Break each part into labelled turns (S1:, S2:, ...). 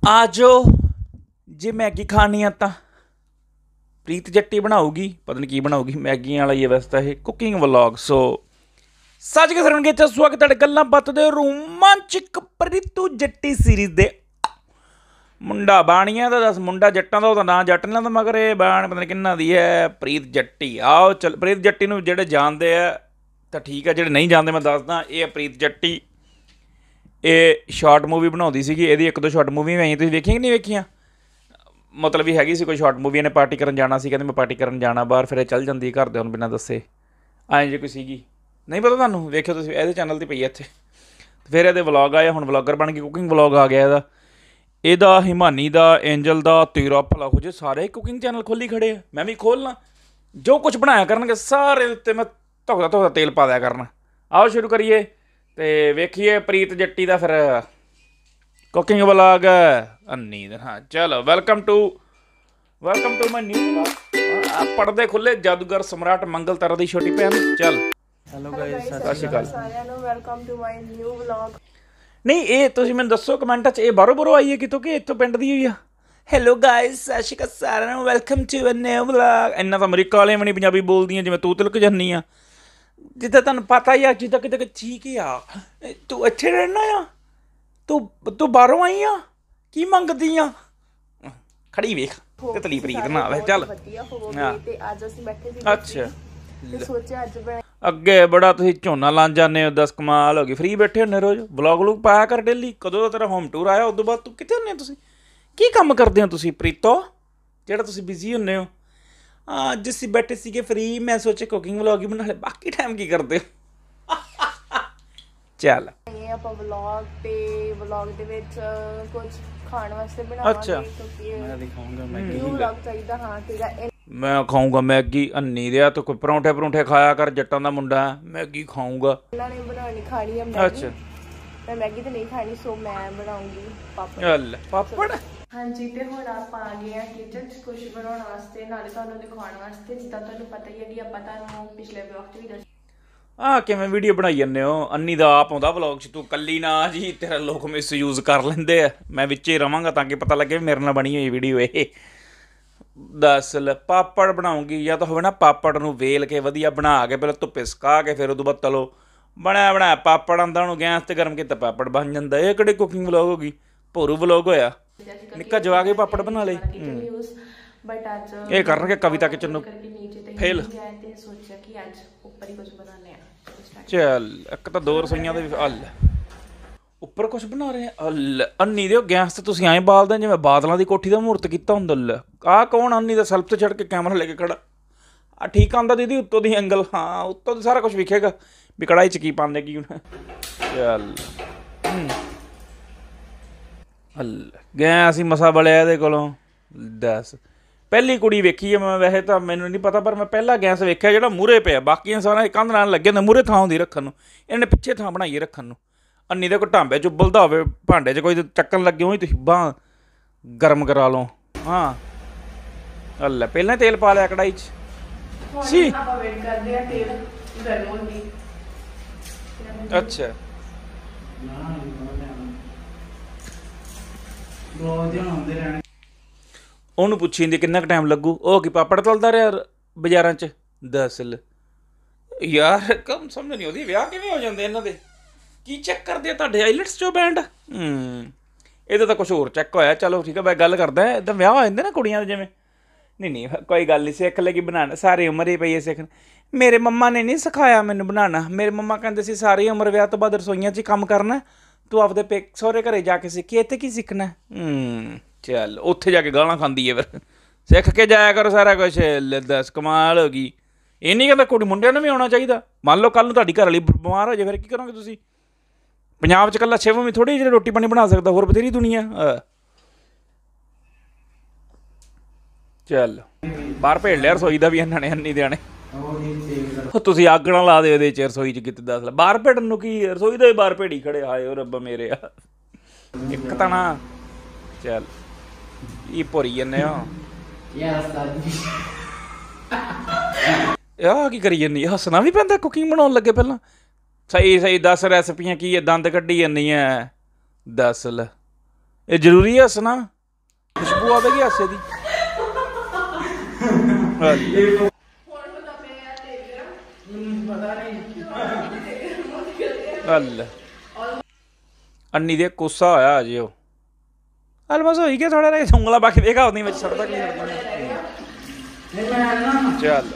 S1: ਆ ਜਾਓ ਜੇ ਮੈਗੀ ਖਾਣੀ ਆ ਤਾਂ ਪ੍ਰੀਤ ਜੱਟੀ ਬਣਾਊਗੀ, ਪਤਾ ਨਹੀਂ ਕੀ ਬਣਾਊਗੀ, ਮੈਗੀ ਵਾਲਾ ਹੀ ਹੈ ਵੈਸੇ ਤਾਂ ਇਹ ਕੁਕਿੰਗ ਵਲੌਗ। ਸੋ ਸੱਚ ਕੇ ਸਰਣਗੇ ਚ ਸਵਾਗਤ ਤੁਹਾਡੇ ਗੱਲਾਂ ਬਾਤਾਂ ਦੇ ਰੋਮਾਂਚਕ ਪ੍ਰੀਤੂ ਜੱਟੀ ਸੀਰੀਜ਼ ਦੇ ਮੁੰਡਾ ਬਾਣੀਆਂ ਦਾ। ਦੱਸ ਮੁੰਡਾ ਜੱਟਾਂ ਦਾ, ਉਹਦਾ ਨਾਂ ਜੱਟ ਨਹੀਂ ਲੈਂਦਾ, ਮਗਰ ਇਹ ਬਾਣ ਪਤਾ ਨਹੀਂ ਕਿੰਨਾ ਦੀ ਹੈ, ਪ੍ਰੀਤ ਜੱਟੀ। ਆਓ ਚੱਲ, ਪ੍ਰੀਤ ਜੱਟੀ ਨੂੰ ਜਿਹੜੇ ਜਾਣਦੇ ਆ ਤਾਂ ਠੀਕ ਹੈ, ਜਿਹੜੇ ਨਹੀਂ ਜਾਣਦੇ ਮੈਂ ਦੱਸਦਾ, ਇਹ ਹੈ ਪ੍ਰੀਤ ਜੱਟੀ। ਇਹ ਸ਼ਾਰਟ ਮੂਵੀ ਬਣਾਉਂਦੀ ਸੀਗੀ, ਇਹਦੀ ਇੱਕ ਦੋ ਸ਼ਾਰਟ ਮੂਵੀ ਆਈਆਂ, ਤੁਸੀਂ ਵੇਖੀਆਂ ਕਿ ਨਹੀਂ ਵੇਖੀਆਂ? ਮਤਲਬ ਵੀ ਹੈਗੀ ਸੀ ਕੋਈ ਸ਼ਾਰਟ ਮੂਵੀ, ਇਹਨੇ ਪਾਰਟੀ ਕਰਨ ਜਾਣਾ ਸੀ, ਕਹਿੰਦੇ ਮੈਂ ਪਾਰਟੀ ਕਰਨ ਜਾਣਾ ਬਾਹਰ, ਫਿਰ ਇਹ ਚੱਲ ਜਾਂਦੀ ਘਰਦਿਆਂ ਨੂੰ ਬਿਨਾਂ ਦੱਸੇ। ਐਂ ਜੇ ਕੋਈ ਸੀਗੀ, ਨਹੀਂ ਪਤਾ ਤੁਹਾਨੂੰ? ਵੇਖਿਓ ਤੁਸੀਂ, ਇਹਦੇ ਚੈਨਲ 'ਤੇ ਪਈ ਇੱਥੇ। ਫਿਰ ਇਹਦੇ ਵਲੌਗ ਆਏ, ਹੁਣ ਵਲੌਗਰ ਬਣ ਕੇ ਕੁਕਿੰਗ ਵਲੌਗ ਆ ਗਿਆ ਇਹਦਾ ਹਿਮਾਨੀ ਦਾ, ਐਂਜਲ ਦਾ, ਤੇਰਾ ਭਲਾ ਹੋ ਜੇ, ਸਾਰੇ ਕੁਕਿੰਗ ਚੈਨਲ ਖੋਲ੍ਹੀ ਖੜੇ ਆ। ਮੈਂ ਵੀ ਖੋਲ੍ਹਣਾ, ਜੋ ਕੁਛ ਬਣਾਇਆ ਕਰਨਗੇ ਸਾਰੇ ਉੱਤੇ ਮੈਂ ਧੁਖਦਾ ਤੇਲ ਪਾ ਦਿਆ ਕਰਨਾ। ਆਓ ਸ਼ੁਰੂ ਕਰੀਏ ਅਤੇ ਵੇਖੀਏ ਪ੍ਰੀਤ ਜੱਟੀ ਦਾ ਫਿਰ ਕੁਕਿੰਗ ਵਲੌਗ ਅੰਨੀ ਦਾ। ਹਾਂ ਚਲੋ, welcome to my new vlog. ਪੜਦੇ ਖੁੱਲੇ ਜਾਦੂਗਰ ਸਮਰਾਟ ਮੰਗਲ ਤਾਰਾ ਦੀ ਛੋਟੀ ਭੈਣ। ਚੱਲ ਹੈਲੋ ਗਾਇਸ, ਸਤਿ ਸ਼੍ਰੀ ਅਕਾਲ ਸਾਰਿਆਂ ਨੂੰ, welcome to my new vlog. ਨਹੀਂ ਇਹ ਤੁਸੀਂ ਮੈਨੂੰ ਦੱਸੋ ਕਮੈਂਟਾਂ 'ਚ, ਇਹ ਬਾਹਰੋਂ ਆਈ ਹੈ ਕਿਤੋਂ ਕਿ ਇੱਥੋਂ ਪਿੰਡ ਦੀ ਹੋਈ ਆ? ਹੈਲੋ ਗਾਇਸ, ਸਤਿ ਸ਼੍ਰੀ ਅਕਾਲ ਸਾਰਿਆਂ ਨੂੰ, welcome to a new vlog. ਇੰਨਾ ਤਾਂ ਅਮਰੀਕਾ ਵਾਲੇ ਵੀ ਨਹੀਂ ਪੰਜਾਬੀ ਬੋਲਦੀਆਂ, ਜਿਵੇਂ ਤੂੰ ਤਿਲਕ ਜਾਂਦੀ ਆ, ਜਿੱਦਾਂ ਤੁਹਾਨੂੰ ਪਤਾ ਹੀ ਆ, ਜਿੱਦਾਂ ਕਿਤੇ ਠੀਕ ਆ। ਤੂੰ ਇੱਥੇ ਰਹਿਣਾ ਆ? ਤੂੰ ਬਾਹਰੋਂ ਆਈ ਆ? ਕੀ ਮੰਗਦੀ ਆ? ਖੜੀ ਵੇਖ ਤਿਤਲੀ ਪ੍ਰੀਤ ਨਾ ਆਵੇ। ਚੱਲ ਅੱਛਾ, ਅੱਗੇ ਬੜਾ ਤੁਸੀਂ ਝੋਨਾ ਲਾਉਣ ਜਾਂਦੇ ਹੋ, 10 ਕਮਾਲ ਹੋ ਗਈ, ਫਰੀ ਬੈਠੇ ਹੁੰਦੇ ਰੋਜ਼, ਵਲੌਗ ਵਲੂਗ ਪਾਇਆ ਕਰ ਡੇਲੀ। ਕਦੋਂ ਦਾ ਤੇਰਾ ਹੋਮ ਟੂਰ ਆਇਆ, ਉਦੋਂ ਬਾਅਦ ਤੂੰ ਕਿੱਥੇ ਹੁੰਦੇ ਹੋ? ਤੁਸੀਂ ਕੀ ਕੰਮ ਕਰਦੇ ਹੋ ਤੁਸੀਂ ਪ੍ਰੀਤੋ, ਜਿਹੜਾ ਤੁਸੀਂ ਬਿਜ਼ੀ ਹੁੰਦੇ ਹੋ? ਅੱਜ ਅਸੀਂ ਬੈਠੇ ਸੀਗੇ ਫਰੀ, ਮੈਂ ਸੋਚਿਆ ਕੁਕਿੰਗ ਵਲੌਗ ਹੀ ਬਣਾ ਲੈ, ਬਾਕੀ ਟਾਈਮ ਕੀ ਕਰਦੇ ਹੋ? ਚੱਲ ਆਪਾਂ ਵਲੌਗ ਤੇ ਵਲੌਗ ਦੇ ਵਿੱਚ ਕੁਝ ਖਾਣ ਵਾਸਤੇ ਬਣਾਵਾਂਗੇ। ਅੱਛਾ, ਮੈਂ ਦਿਖਾਉਂਗਾ ਮੈਗੀ ਵਲੌਗ ਚਾਹੀਦਾ। ਹਾਂ ਠੀਕ ਹੈ, ਮੈਂ ਖਾਊਂਗਾ ਮੈਗੀ। ਅੰਨੀ ਦਿਆ ਤੂੰ ਕੋਈ ਪਰੌਂਠੇ ਖਾਇਆ ਕਰ, ਜੱਟਾਂ ਦਾ ਮੁੰਡਾ ਮੈਗੀ ਖਾਊਂਗਾ। ਇਹਨਾਂ ਨੇ ਬਣਾਉਣੀ ਖਾਣੀ ਹੈ ਮੈਗੀ। ਅੱਛਾ, ਮੈਂ ਮੈਗੀ ਤੇ ਨਹੀਂ ਖਾਣੀ, ਸੋ ਮੈਂ ਬਣਾਉਂਗੀ ਪਾਪੜ। ਚੱਲ ਪਾਪੜ। ਹਾਂਜੀ, ਤੇ ਹੁਣ ਆਪਾਂ ਆ ਗਏ ਆ ਕਿਚਨ 'ਚ ਕੁਛ ਬਣਾਉਣ ਵਾਸਤੇ, ਨਾਲੇ ਤੁਹਾਨੂੰ ਦਿਖਾਉਣ ਵਾਸਤੇ। ਜਿੱਦਾਂ ਤੁਹਾਨੂੰ ਪਤਾ ਹੀ ਹੈ ਕਿ ਆਪਾਂ ਤੁਹਾਨੂੰ ਪਿਛਲੇ ਵਲੌਗ 'ਚ ਵੀ ਦੱਸਿਆ। ਕਿਵੇਂ ਵੀਡੀਓ ਬਣਾਈ ਜਾਂਦੇ ਹੋ? ਅੰਨੀ ਦਾ ਆਪ ਆਉਂਦਾ ਵਲੌਗ 'ਚ, ਤੂੰ ਕੱਲੀ ਨਾ ਜੀ, ਤੇਰਾ ਲੋਕ ਮਿਸਯੂਜ਼ ਕਰ ਲੈਂਦੇ ਆ। ਮੈਂ ਵਿੱਚ ਹੀ ਰਵਾਂਗਾ ਤਾਂ ਕਿ ਪਤਾ ਲੱਗੇ ਮੇਰੇ ਨਾਲ ਬਣੀ ਹੋਈ ਵੀਡੀਓ ਇਹ। ਦੱਸ ਲੈ, ਪਾਪੜ ਬਣਾਉਂਗੀ ਜਾਂ ਤਾਂ ਹੋਵੇ ਨਾ ਪਾਪੜ ਨੂੰ ਵੇਲ ਕੇ ਵਧੀਆ ਬਣਾ ਕੇ ਪਹਿਲਾਂ ਧੁੱਪੇ ਸੁਕਾ ਕੇ ਫਿਰ ਉਦੋਂ ਬਾਅਦ ਤਲੋ। ਬਣਾਇਆ ਪਾਪੜ ਆਉਂਦਾ, ਉਹਨੂੰ ਗੈਸ 'ਤੇ ਗਰਮ ਕੀਤਾ ਪਾਪੜ ਬਣ ਜਾਂਦਾ। ਇਹ ਕਿਹੜੀ ਕੁਕਿੰਗ ਵਲੌਗ ਹੋ ਗਈ, ਭੋਰੂ ਵਲੌਗ ਹੋਇਆ। ਨਿੱਕਾ ਜਵਾ ਕੇ ਪਾਪੜ ਬਣਾ ਲਏ। ਇਹ ਕਰਨਗੇ ਕਵਿਤਾ ਕਿਚਨ ਨੂੰ ਫੇਲ। ਚੱਲ ਇੱਕ ਤਾਂ 2 ਰਸੋਈਆਂ ਦੇ ਹੱਲ ਉੱਪਰ ਕੁਛ ਬਣਾ ਰਹੇ ਆ। ਅੰਨੀ ਦੇ ਗੈਸ ਤੇ ਤੁਸੀਂ ਐਂ ਬਾਲਦੇ ਜਿਵੇਂ ਬਾਦਲਾਂ ਦੀ ਕੋਠੀ ਦਾ ਮਹੂਰਤ ਕੀਤਾ ਹੁੰਦਾ। ਆਹ ਕੌਣ? ਅੰਨੀ ਦਾ ਸੈਲਫ ਤੇ ਛੱਡ ਕੇ ਕੈਮਰਾ ਲੈ ਕੇ ਖੜਾ। ਠੀਕ ਆਉਂਦਾ ਦੀਦੀ ਉੱਤੋਂ ਦੀ ਐਂਗਲ? ਹਾਂ, ਉੱਤੋਂ ਦੀ ਸਾਰਾ ਕੁਛ ਵਿਖੇਗਾ ਵੀ ਕੜਾਹੀ 'ਚ ਕੀ ਪਾਉਂਦੇ ਕੀ ਹੁਣ। ਚੱਲ ਗੈਸ ਹੀ ਮਸਾ ਬਲਿਆ ਇਹਦੇ ਕੋਲੋਂ। ਦੱਸ, ਪਹਿਲੀ ਕੁੜੀ ਵੇਖੀ ਹੈ ਮੈਂ, ਵੈਸੇ ਤਾਂ ਮੈਨੂੰ ਨਹੀਂ ਪਤਾ, ਪਰ ਮੈਂ ਪਹਿਲਾ ਗੈਸ ਵੇਖਿਆ ਜਿਹੜਾ ਮੂਹਰੇ ਪਿਆ। ਬਾਕੀਆਂ ਸਾਰਾ ਕੰਧ ਨਾਲ ਲੱਗੇ ਹੁੰਦੇ, ਮੂਹਰੇ ਥਾਂ ਹੁੰਦੀ ਰੱਖਣ ਨੂੰ, ਇਹਨੇ ਪਿੱਛੇ ਥਾਂ ਬਣਾਈਏ ਰੱਖਣ ਨੂੰ। ਅੰਨੀ ਦੇ ਕੋਈ ਢਾਂਬੇ 'ਚ ਉਬਲਦਾ ਹੋਵੇ, ਭਾਂਡੇ 'ਚ ਕੋਈ ਚੱਕਣ ਲੱਗੇ ਹੋਈ, ਤੁਸੀਂ ਬਾਂਹ ਗਰਮ ਕਰਾ ਲਓ। ਹਾਂ ਲੈ, ਪਹਿਲਾਂ ਤੇਲ ਪਾ ਲਿਆ ਕੜਾਹੀ 'ਚ ਸੀ। ਅੱਛਾ, ਉਹਨੂੰ ਪੁੱਛੀ ਜਾਂਦੀ ਕਿੰਨਾ ਕੁ ਟਾਈਮ ਲੱਗੂ। ਉਹ ਕੀ ਪਾਪੜ ਤਲਦਾ ਰਿਹਾ ਬਾਜ਼ਾਰਾਂ 'ਚ? ਦੱਸ ਲੈ ਯਾਰ, ਕੰਮ ਸਮਝ ਨਹੀਂ ਆਉਂਦੀ, ਵਿਆਹ ਕਿਵੇਂ ਹੋ ਜਾਂਦੇ ਇਹਨਾਂ ਦੇ? ਕੀ ਚੈੱਕ ਕਰਦੇ ਆ ਤੁਹਾਡੇ ਆਈਲੈਟਸ 'ਚੋਂ ਬੈਂਡ? ਇਹਦਾ ਤਾਂ ਕੁਛ ਹੋਰ ਚੈੱਕ ਹੋਇਆ। ਚਲੋ ਠੀਕ ਹੈ, ਮੈਂ ਗੱਲ ਕਰਦਾ। ਇੱਦਾਂ ਵਿਆਹ ਹੋ ਜਾਂਦੇ ਨਾ ਕੁੜੀਆਂ ਦੇ ਜਿਵੇਂ। ਨਹੀਂ ਕੋਈ ਗੱਲ ਨਹੀਂ, ਸਿੱਖ ਲੈ ਕੀ ਬਣਾਉਣਾ, ਸਾਰੀ ਉਮਰ ਹੀ ਪਈ ਹੈ ਸਿੱਖਣ। ਮੇਰੇ ਮੰਮਾ ਨੇ ਨਹੀਂ ਸਿਖਾਇਆ ਮੈਨੂੰ ਬਣਾਉਣਾ। ਮੇਰੇ ਮੰਮਾ ਕਹਿੰਦੇ ਸੀ ਸਾਰੀ ਉਮਰ ਵਿਆਹ ਤੋਂ ਬਾਅਦ ਰਸੋਈਆਂ 'ਚ ਹੀ ਕੰਮ ਕਰਨਾ, ਤੂੰ ਆਪਦੇ ਸਹੁਰੇ ਘਰੇ ਜਾ ਕੇ ਸਿੱਖੀ, ਇੱਥੇ ਕੀ ਸਿੱਖਣਾ? ਚੱਲ ਉੱਥੇ ਜਾ ਕੇ ਗਾਲਾਂ ਖਾਂਦੀ ਹੈ ਫਿਰ। ਸਿੱਖ ਕੇ ਜਾਇਆ ਕਰੋ ਸਾਰਾ ਕੁਛ। ਦੱਸ ਕਮਾਲ ਹੋ ਗਈ। ਇਹ ਨਹੀਂ ਕਹਿੰਦਾ ਕੁੜੀ ਮੁੰਡਿਆਂ ਨੂੰ ਵੀ ਆਉਣਾ ਚਾਹੀਦਾ। ਮੰਨ ਲਓ ਕੱਲ੍ਹ ਨੂੰ ਤੁਹਾਡੀ ਘਰ ਵਾਲੀ ਬਿਮਾਰ ਹੋ ਜਾਏ, ਫਿਰ ਕੀ ਕਰੋਗੇ ਤੁਸੀਂ? ਪੰਜਾਬ 'ਚ ਇਕੱਲਾ ਸ਼ਿਵਮ ਵੀ ਥੋੜ੍ਹੀ ਜਿਹੀ ਰੋਟੀ ਪਾਣੀ ਬਣਾ ਸਕਦਾ, ਹੋਰ ਬਥੇਰੀ ਦੁਨੀਆ। ਚੱਲ ਬਾਹਰ ਭੇੜ ਲਿਆ ਰਸੋਈ ਦਾ ਵੀ ਇਹਨਾਂ ਨੇ, ਅੰਨੀ ਦਿਆਣੇ। ਤੁਸੀਂ ਅੱਗ ਨਾ ਲਾ ਦਿਓ ਇਹਦੇ 'ਚ ਰਸੋਈ 'ਚ ਕਿਤੇ। ਦੱਸ ਲੈ, ਬਾਹਰ ਭੇੜਨ ਨੂੰ ਕੀ, ਰਸੋਈ ਦਾ ਵੀ ਬਾਹਰ ਭੇੜੀ ਖੜੇ। ਹਾਏ ਉਹ ਰੱਬਾ ਮੇਰੇ ਆ, ਇੱਕ ਤਾਂ ਨਾ। ਚੱਲ ਇਹ ਭੋਰੀ ਜਾਂਦੇ ਹੋ ਆਹ ਕੀ ਕਰੀ ਜਾਂਦੀ? ਹੱਸਣਾ ਵੀ ਪੈਂਦਾ ਕੁਕਿੰਗ ਬਣਾਉਣ ਲੱਗੇ ਪਹਿਲਾਂ। ਸਹੀ ਦੱਸ ਰੈਸਪੀਆਂ ਕੀ ਹੈ, ਦੰਦ ਕੱਢੀ ਜਾਂਦੀ ਹੈ। ਦੱਸ ਲੈ, ਇਹ ਜ਼ਰੂਰੀ ਹੈ ਹੱਸਣਾ? ਖੁਸ਼ਬੂ ਆਵੇਗੀ ਹਾਸੇ ਦੀ। ਅੰਨੀ ਦੇ ਗੁੱਸਾ ਹੋਇਆ ਅਜੇ ਉਹ ਬਸ ਹੋਈ ਗਿਆ ਥੋੜਾ ਜਿਹਾ ਉਂਗਲਾ ਬਾਕੀ ਦੇਖਾ ਉਹਦੀ ਵਿੱਚ ਸੜਦਾ ਕੀ ਚੱਲ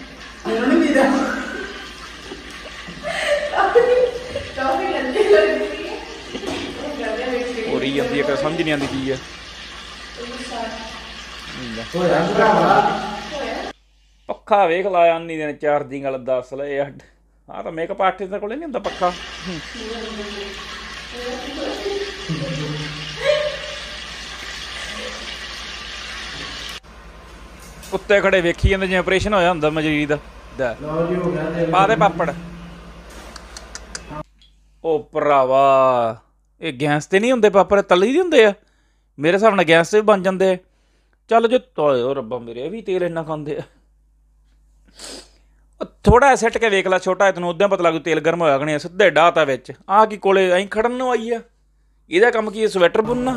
S1: ਹੋਰੀ ਜਾਂਦੀ ਹੈ ਸਮਝ ਨਹੀਂ ਆਉਂਦੀ ਕੀ ਹੈ। ਪੱਖਾ ਵੇਖ ਲਾਇਆ ਅੰਨੀ ਦੇ ਚਾਰਜਿੰਗ ਵਾਲਾ 10 ਲਏ ਆਹ ਤਾਂ ਮੇਕਅਪ ਆਰਟਿਸਟ ਕੋਲ ਨਹੀਂ ਹੁੰਦਾ ਪੱਖਾ। ਕੁੱਤੇ ਖੜੇ ਵੇਖੀ ਜਾਂਦੇ ਜਿਵੇਂ ਆਪਰੇਸ਼ਨ ਹੋਇਆ ਹੁੰਦਾ ਮਜਰੀ ਦਾ। ਪਾ ਦੇ ਪਾਪੜ। ਉਹ ਭਰਾਵਾ ਇਹ ਗੈਸ ਤੇ ਨਹੀਂ ਹੁੰਦੇ ਪਾਪੜ, ਤਲੀ ਦੇ ਹੁੰਦੇ ਆ ਮੇਰੇ ਹਿਸਾਬ ਨਾਲ। ਗੈਸ ਤੇ ਵੀ ਬਣ ਜਾਂਦੇ ਆ। ਚੱਲ ਜੇ ਤੋਏ ਰੱਬਾ ਮੇਰੇ ਇਹ ਵੀ ਤੇਲ ਇੰਨਾ ਖਾਂਦੇ ਆ। ਥੋੜਾ ਜਿਹਾ ਸਿੱਟ ਕੇ ਵੇਖ ਲਾ ਛੋਟਾ ਤੈਨੂੰ ਉਦਾਂ ਪਤਾ ਲੱਗੂ ਤੇਲ ਗਰਮ ਹੋਇਆ ਕਿ ਸਿੱਧੇ ਡਾਹ ਤਾ ਵਿੱਚ। ਆਹ ਕੀ ਕੋਲੇ ਐਂ ਖੜਨ ਨੂੰ ਆਈ ਆ? ਇਹਦਾ ਕੰਮ ਕੀ ਹੈ ਸਵੈਟਰ ਬੁਣਨਾ?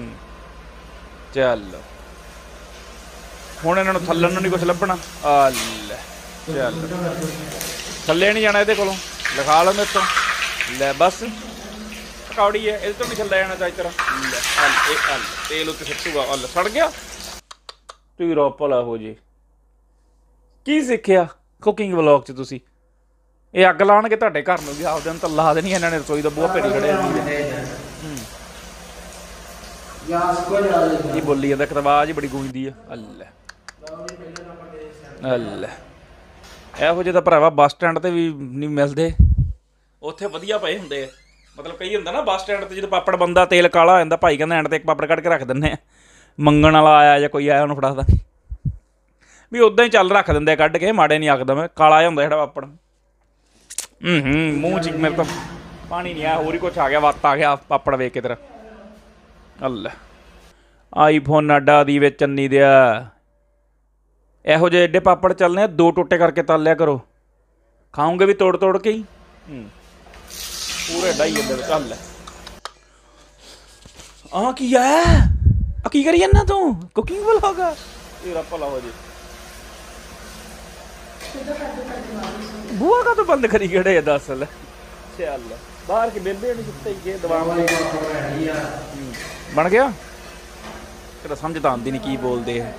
S1: ਚੱਲ ਹੁਣ ਇਹਨਾਂ ਨੂੰ ਥੱਲਣ ਨੂੰ ਨਹੀਂ ਕੁਛ ਲੱਭਣਾ। ਆ ਲੈ ਚੱਲ ਥੱਲੇ ਨਹੀਂ ਜਾਣਾ ਇਹਦੇ ਕੋਲੋਂ, ਲਿਖਾ ਲਓ ਮੇਰੇ ਤੋਂ। ਲੈ ਬਸ ਪਕੌੜੀ ਹੈ, ਇਹਦੇ ਤੋਂ ਨਹੀਂ ਥੱਲੇ ਜਾਣਾ ਚਾਹੀ ਤਰ੍ਹਾਂ। ਲੈ ਇਹ ਤੇਲ ਉੱਤੇ ਸਿੱਟੂਗਾ। ਅੱਲ ਸੜ ਗਿਆ ਤੇਰਾ ਭਲਾ ਹੋ ਜੇ। ਕੀ ਸਿੱਖਿਆ ਕੁਕਿੰਗ ਵਲੌਗ 'ਚ ਤੁਸੀਂ? ਇਹ ਅੱਗ ਲਾਉਣਗੇ ਤੁਹਾਡੇ ਘਰ ਨੂੰ ਵੀ, ਆਪਦੇ ਨੂੰ ਤਾਂ ਲਾ ਦੇਣੀ ਇਹਨਾਂ ਨੇ। ਰਸੋਈ ਦਾ ਬੂਹਾ ਭੇੜੀ ਖੜੇ ਕੀ ਬੋਲੀ ਜਾਂਦਾ, ਇੱਕ ਆਵਾਜ਼ ਹੀ ਬੜੀ ਗੂੰਜਦੀ ਆ। ਅੱਲੇ ਅੱਲੇ ਇਹੋ ਜਿਹੇ ਤਾਂ ਭਰਾਵਾ ਬੱਸ ਸਟੈਂਡ ਤੇ ਵੀ ਨਹੀਂ ਮਿਲਦੇ। ਉੱਥੇ ਵਧੀਆ ਪਏ ਹੁੰਦੇ ਆ। ਮਤਲਬ ਕਈ ਹੁੰਦਾ ਨਾ ਬੱਸ ਸਟੈਂਡ ਤੇ ਜਦੋਂ ਪਾਪੜ ਬੰਦਾ ਤੇਲ ਕਾਲਾ ਹੋ ਜਾਂਦਾ, ਭਾਈ ਕਹਿੰਦਾ ਐਂਡ ਤੇ ਇੱਕ ਪਾਪੜ ਕੱਢ ਕੇ ਰੱਖ ਦਿੰਦੇ ਆ। ਮੰਗਣ ਵਾਲਾ ਆਇਆ ਜਾਂ ਕੋਈ ਆਇਆ ਉਹਨੂੰ ਫੜਾ ਦਾਂਗੇ ਵੀ ਉੱਦਾਂ ਹੀ ਚੱਲ ਰੱਖ ਦਿੰਦੇ ਆ ਕੱਢ ਕੇ। ਮਾੜੇ ਨਹੀਂ ਆਖਦਾ ਮੈਂ, ਕਾਲਾ ਜਿਹਾ ਹੁੰਦਾ ਜਿਹੜਾ ਪਾਪੜ। ਮੂੰਹ 'ਚ ਮੇਰੇ ਤਾਂ ਪਾਣੀ ਨਹੀਂ ਆਇਆ, ਹੋਰ ਹੀ ਕੁਛ ਆ ਗਿਆ। ਵੱਤ ਆ ਗਿਆ ਪਾਪੜ ਵੇਖ ਕੇ ਤੇਰਾ। ਅੱਲੇ ਆਈਫੋਨ ਨਾਡਾ ਦੀ ਵਿੱਚ ਚੰਨੀ ਦਿਆ। ਇਹੋ ਜਿਹੇ ਐਡੇ ਪਾਪੜ ਚੱਲਣੇ ਆ, 2 ਟੋਟੇ ਕਰਕੇ ਤਲ ਲਿਆ ਕਰੋ। ਖਾਓਗੇ ਵੀ ਤੋੜ ਤੋੜ ਕੇ ਹੀ ਪੂਰੇ ਡਾਈ ਜਾਂਦੇ ਵਿੱਚ। ਚੱਲ ਆਹ ਕੀ ਹੈ? ਆ ਕੀ ਕਰੀ ਜਾਂਦਾ ਤੂੰ? ਕੁਕਿੰਗ ਵਲੌਗ ਆ ਤੇਰਾ ਭਲਾ ਹੋ ਜੇ। ਬੂਆ ਕਾ ਤੋਂ ਬੰਦ ਕਰੀ ਖੜੇ ਦੱਸ। ਲੈ ਚੱਲ ਬਾਹਰ ਕੇ ਬੇਬੇ ਨਹੀਂ ਸੁੱਤੇ ਹੀ ਦਵਾਵਾਂ ਬਣ ਗਿਆ ਤੇਰਾ। ਸਮਝ ਤਾਂ ਆਉਂਦੀ ਨਹੀਂ ਕੀ ਬੋਲਦੇ ਆ।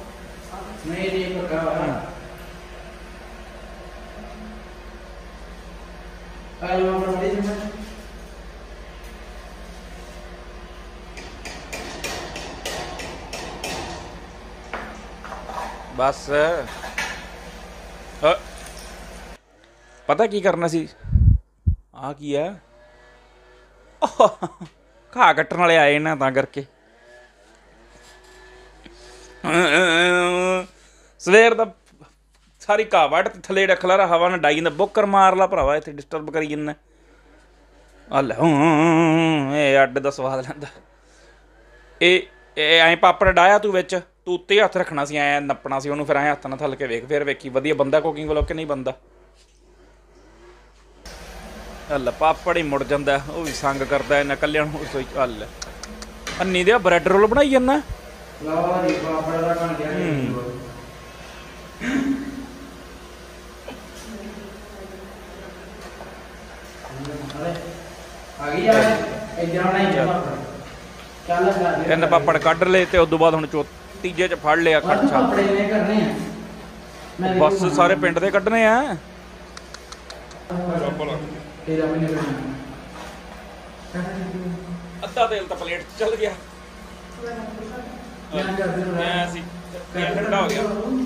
S1: ਬਸ ਪਤਾ ਕੀ ਕਰਨਾ ਸੀ? ਆਹ ਕੀ ਆ? ਘਾਹ ਕੱਟਣ ਵਾਲੇ ਆਏ ਨਾ ਤਾਂ ਕਰਕੇ। ਸਵੇਰ ਦਾ ਸਾਰੀ ਘਾਹ ਵੱਢ ਤੇ ਥੱਲੇ ਰੱਖ ਲਾ, ਹਵਾ ਨਾਲ ਡਾਈ ਜਾਂਦਾ। ਬੁੱਕਰ ਮਾਰ ਲਾ ਭਰਾਵਾ, ਇੱਥੇ ਡਿਸਟਰਬ ਕਰੀ ਜਾਂਦਾ। ਆ ਲੈ ਇਹ ਅੱਡ ਦਾ ਸਵਾਦ ਲੈਂਦਾ। ਇਹ ਐਂ ਪਾਪੜ ਡਾਇਆ ਤੂੰ ਵਿੱਚ, ਤੂੰ ਉੱਤੇ ਹੱਥ ਰੱਖਣਾ ਸੀ, ਐਂ ਨੱਪਣਾ ਸੀ ਉਹਨੂੰ। ਫਿਰ ਐਂ ਹੱਥ ਨਾਲ ਥੱਲ ਕੇ ਵੇਖ, ਫਿਰ ਵੇਖੀ ਵਧੀਆ ਬੰਦਾ ਕੁਕਿੰਗ ਵਲੌਗ ਕਿ ਨਹੀਂ ਬੰਦਾ। ਅੱਲ ਪਾਪੜ ਹੀ ਮੁੜ ਜਾਂਦਾ, ਉਹ ਵੀ ਸੰਗ ਕਰਦਾ ਇਹਨਾਂ ਕੱਲਿਆਂ ਨੂੰ ਰਸੋਈ। ਅੱਲ ਅੰਨੀ ਦੇ ਬ੍ਰੈਡ ਰੋਲ ਬਣਾਈ ਜਾਂਦਾ। ਤਿੰਨ ਪਾਪੜ ਕੱਢ ਲਏ ਤੇ ਉਦੋਂ ਬਾਅਦ ਹੁਣ ਤੀਜੇ 'ਚ ਫੜ ਲਿਆ ਖਰਚਾ। ਬਸ ਸਾਰੇ ਪਿੰਡ ਦੇ ਕੱਢਣੇ ਆ। ਅੱਧਾ ਤੇਲ ਤਾਂ ਪਲੇਟ 'ਚ ਚੱਲ ਗਿਆ। ਠੰਡਾ ਹੋ ਗਿਆ।